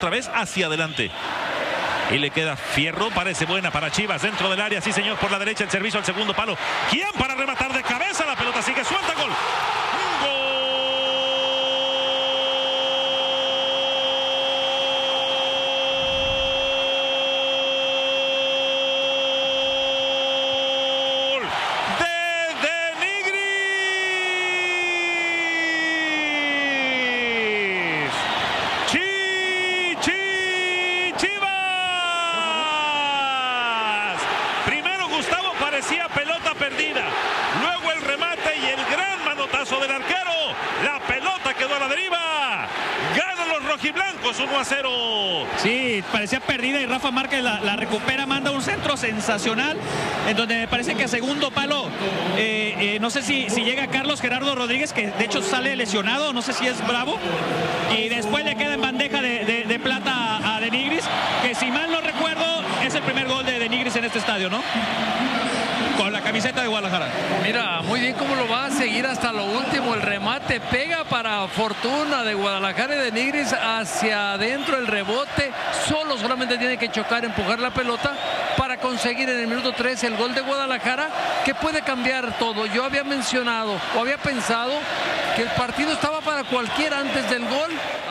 otra vez hacia adelante. Y le queda Fierro, parece buena para Chivas, dentro del área, sí señor, por la derecha el servicio al segundo palo. ¿Quién para rematar de cabeza? La pelota sigue suelta, gol. ¡Gol! Parecía pelota perdida, luego el remate y el gran manotazo del arquero. La pelota quedó a la deriva. Ganan los rojiblancos 1-0. Sí, parecía perdida y Rafa Márquez la recupera, manda un centro sensacional, en donde me parece que a segundo palo, no sé si llega Carlos Gerardo Rodríguez, que de hecho sale lesionado, no sé si es Bravo, y después le queda en bandeja de plata a De Nigris, que si mal no recuerdo es el primer gol de Nigris en este estadio, ¿no? Con la camiseta de Guadalajara. Mira, muy bien cómo lo va a seguir hasta lo último. El remate pega para fortuna de Guadalajara y de Nigris hacia adentro. El rebote solo solamente tiene que chocar, empujar la pelota para conseguir en el minuto 3 el gol de Guadalajara, que puede cambiar todo. Yo había mencionado o había pensado que el partido estaba para cualquiera antes del gol.